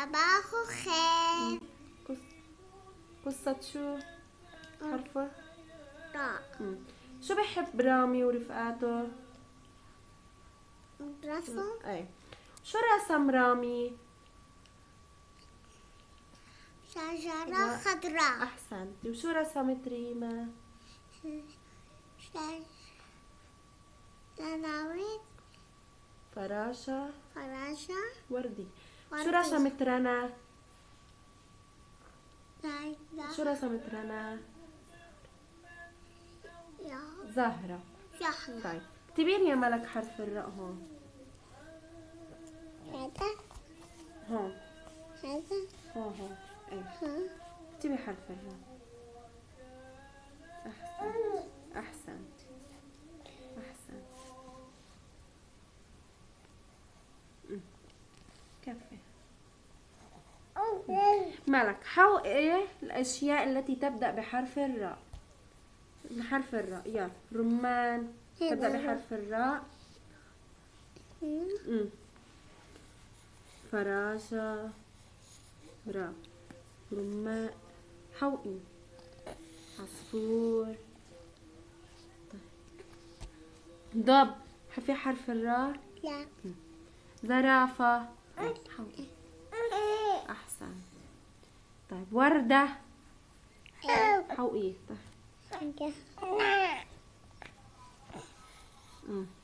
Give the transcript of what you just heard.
صباح خير. قصة شو؟ حرفه؟ راء. شو بحب رامي ورفقاته؟ رسم اي. شو رسم رامي؟ شجرة خضراء. أحسنتي. وشو رسمت ريما؟ زناويت. فراشة. فراشة. وردي. شو وردي. رسمت رنا؟ زايدة. شو رسمت رنا؟ زهرة. زهرة. طيب اكتبين يا ملك حرف الراء هون. هذا. هون. هذا. هون. ايه. ها. اكتبي حرف الراء. أحسنت. كفي. ملك حوقي الأشياء التي تبدأ بحرف الراء. بحرف الراء. يلا. رمان تبدأ بحرف الراء. فراشة. راء. رمان. حوقي. عصفور. ضب في حرف الراء. لا. زرافة. حوقي. أحسن. طيب وردة. حوقي. طيب.